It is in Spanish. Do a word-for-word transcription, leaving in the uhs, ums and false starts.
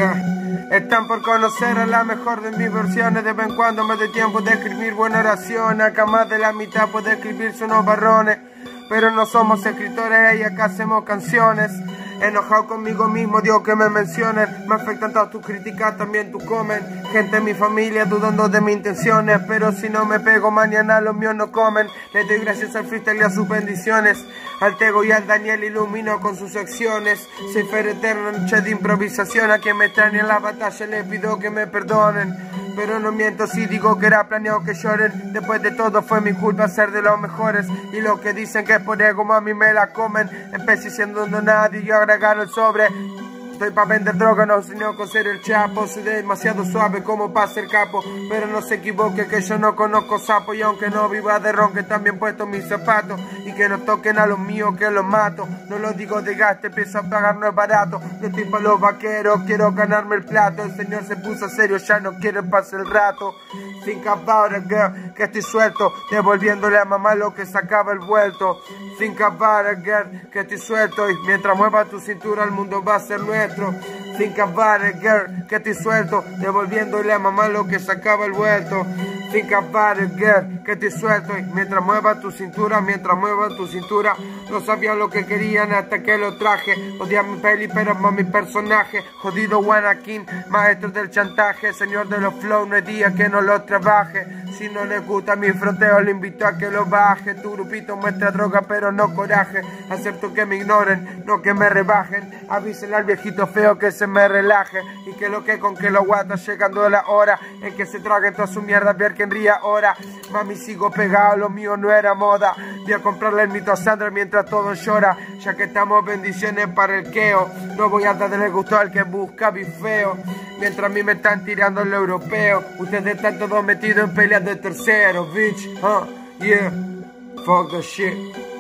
Yeah. Están por conocer a la mejor de mis versiones. De vez en cuando me doy tiempo de escribir buena oración. Acá más de la mitad puede escribirse unos barrones, pero no somos escritores y acá hacemos canciones. Enojado conmigo mismo, Dios que me mencionen. Me afectan todas tus críticas, también tu comen. Gente en mi familia dudando de mis intenciones, pero si no me pego mañana los míos no comen. Le doy gracias al freestyle y a sus bendiciones. Al Tego y al Daniel ilumino con sus acciones. Soy Fer Eterno, noche de improvisación. A quien me extraña en la batalla le pido que me perdonen. Pero no miento si digo que era planeado que lloren. Después de todo fue mi culpa ser de los mejores. Y lo que dicen que es por ego, mami, me la comen. Empecé siendo un nadie y yo agregaron el sobre. Estoy pa' vender droga, no sino con ser el chapo. Soy demasiado suave como pa' ser capo. Pero no se equivoque que yo no conozco sapo. Y aunque no viva de ron, que también puesto mis zapatos. Y que no toquen a los míos que los mato. No lo digo de gaste, empiezo a pagar, no es barato. Yo estoy pa' los vaqueros, quiero ganarme el plato. El señor se puso serio, ya no quiere pasar el rato. Think about it, girl, que estoy suelto. Devolviéndole a mamá lo que sacaba el vuelto. Think about it, girl, que estoy suelto. Y mientras mueva tu cintura el mundo va a ser nuestro. Think about it, girl, que estoy suelto. Devolviéndole a mamá lo que sacaba el vuelto. Think about it, girl, que estoy suelto. Y mientras mueva tu cintura, mientras mueva tu cintura. No sabían lo que querían hasta que lo traje. Odian mi peli pero más mi personaje. Jodido Wanakin, maestro del chantaje. Señor de los flow, no hay día que no lo trabaje. Si no les gusta mi fronteo, le invito a que lo baje. Tu grupito muestra droga pero no coraje. Acepto que me ignoren, no que me rebajen. Avísenle al viejito feo que se me relaje. Y que lo que con que lo guata llegando la hora en que se traguen toda su mierda, ver que ría ahora. Mami, sigo pegado, lo mío no era moda. Voy a comprarle el mito a Sandra mientras todo llora. Ya que estamos, bendiciones para el queo. No voy a darle gusto al que busca bifeo. Mientras a mí me están tirando el europeo. Ustedes están todos metidos en peleas de tercero, bitch. Huh? Yeah. Fuck the shit.